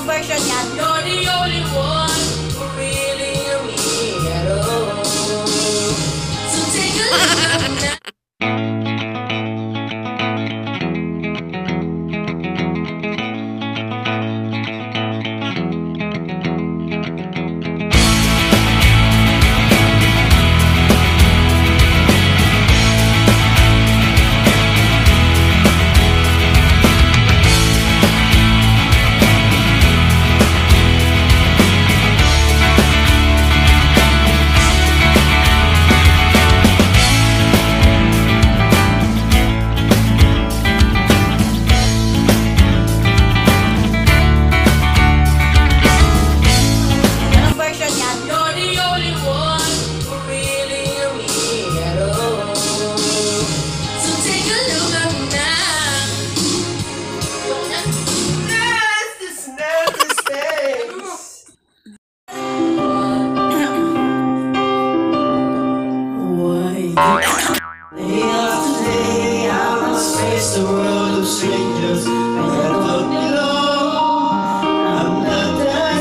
version yan? You're the only one who really me at all. So take a look now. The world of strangers, and I don't belong. I'm not that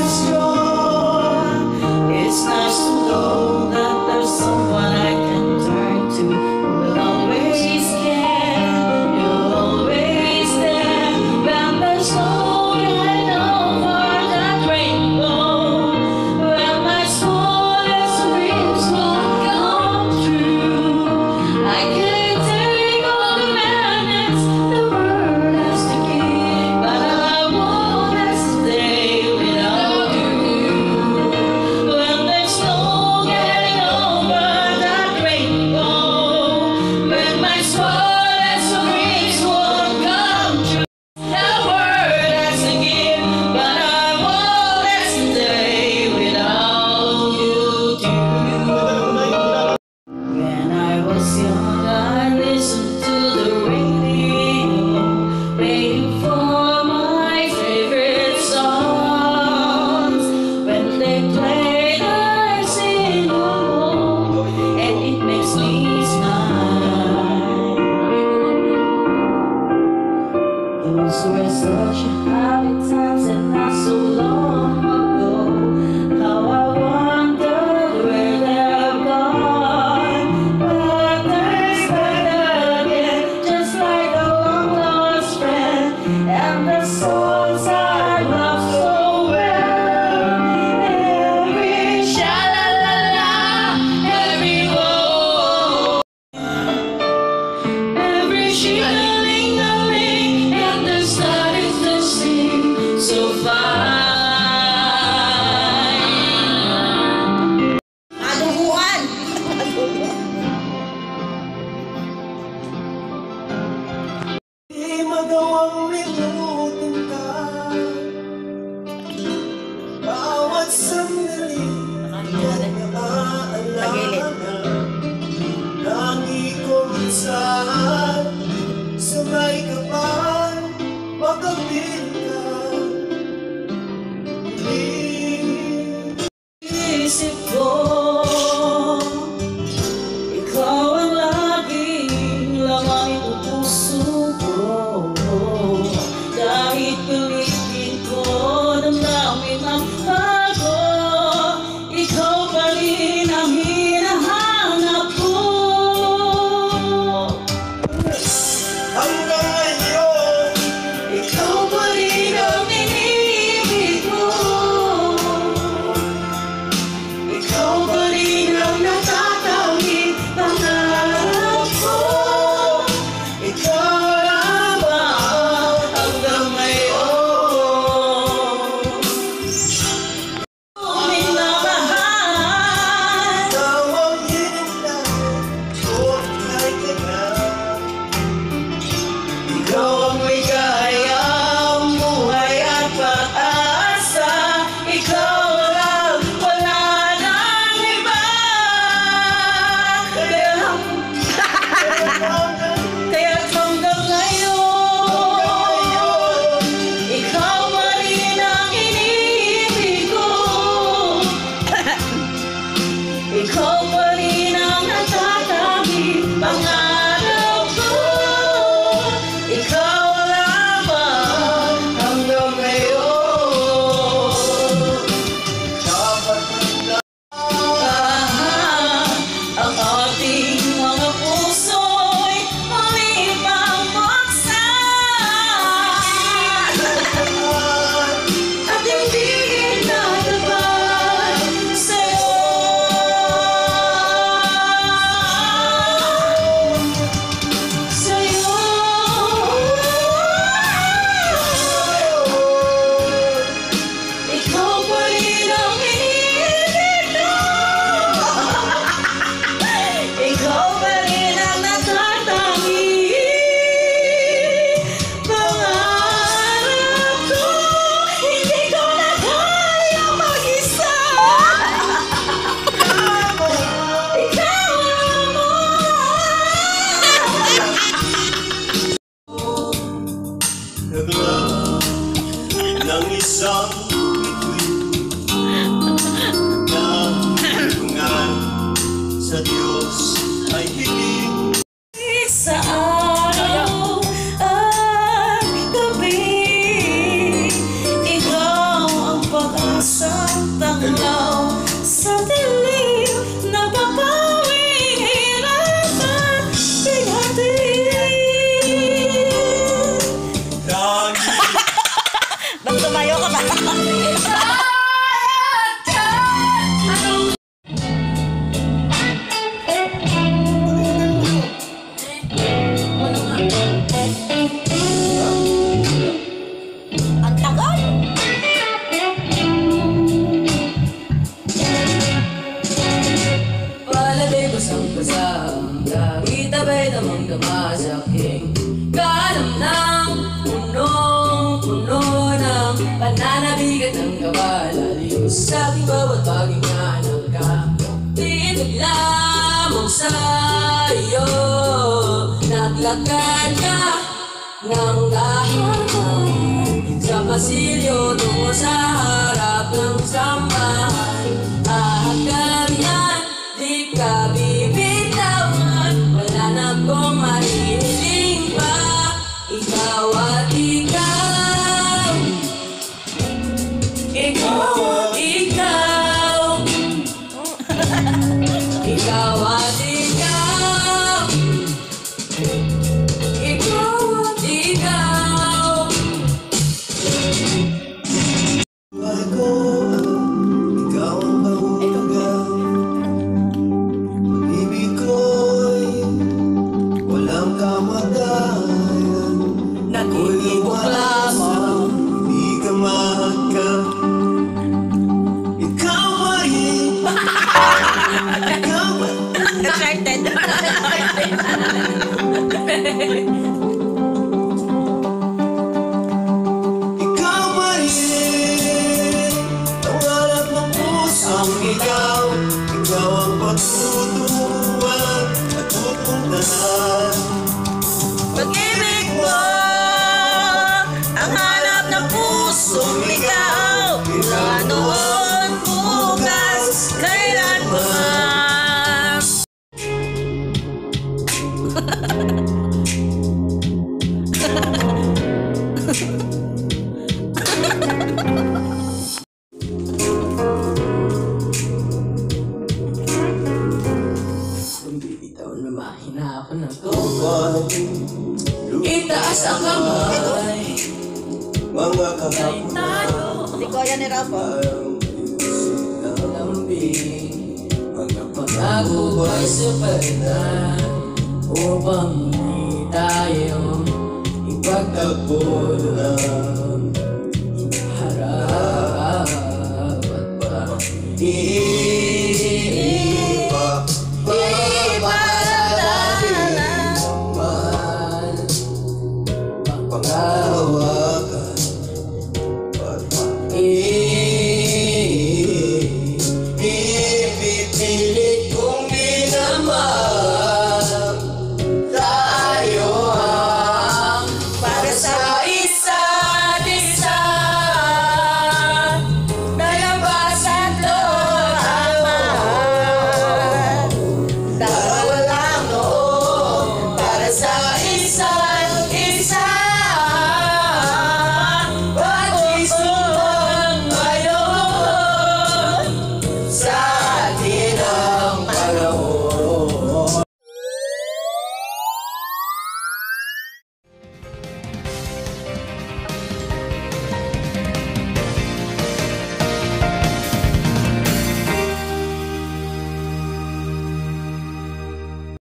strong. It's nice to know that there's someone I can turn to who will always care. You're always there when there's no light over that rainbow. When my smallest dreams won't come true, I can't take all the madness the world has to give, but I won't stay without you. When there's no getting over that rainbow, when my smallest dreams won't come true, the world has to give, but I won't stay without you too. When I was young, I listened to the radio, waiting for my favorite songs. When they play, I sing along, and it makes me smile. Those were such happy times and not so long ago. How I wondered where they've gone. But there's better again, just like a long lost friend, and the songs I love so well. Every sha-la-la-la, every woe, every shilling-a-ling, and the started to sing so fine. Aduhuan! Di magawang limutin ka. Bawat sandali ay naaalala. Lagi ko minsan sabay ka pa, magkapit ka. Isip ko, ikaw ang laging lamang ng puso ko. Kahit pilitin ko, damdamin ang bago, ikaw pa rin ang hinahanap ko. Hanggang ngayon, ikaw pa rin ang iniibig mo. ng isang sa Diyos ay hiling sa araw at gabi. Ikaw ang pag-asang tanglaw sa dilim na papawing hirap at bighati. Ba't tumayo ka ba? Basang-basang langit abay damang-dama sa aking kalam ng punong-puno ng pananabigat ng kabalaliw sa aking bawat baging hanap ka. Tinig lamang sa iyo, naglakad ka ng dahan sa pasilyo tungo sa harap ng sambahan. Ahad ka lang yan, di ka bibitawan, wala na kong mahihiling pa. Ikaw at ikaw, ikaw at ikaw, ikaw at ikaw, ikaw at ikaw. Mahal ko, ikaw ang bahulugan. Pag-ibig ko'y walang kamagayan. Nag-iibok lamang, Hindi ka mahagkan. Ikaw pa rin. Ikaw pa excited. Ikaw pa rin. Ang harap ng pusong ikaw. Ikaw ang pagtutuwan at pupuntahan. Pag-ibig mo ang hanap ng pusong ligaw, mula noon bukas kailan pa man. Kung bibitaw na mahina ako ng itaas ang kamay. Mga kahapon Hindi ko yan nirapo. Lambing pag-ako ay supalitan upang hindi tayo ipagtagpo ng harap at panghawakan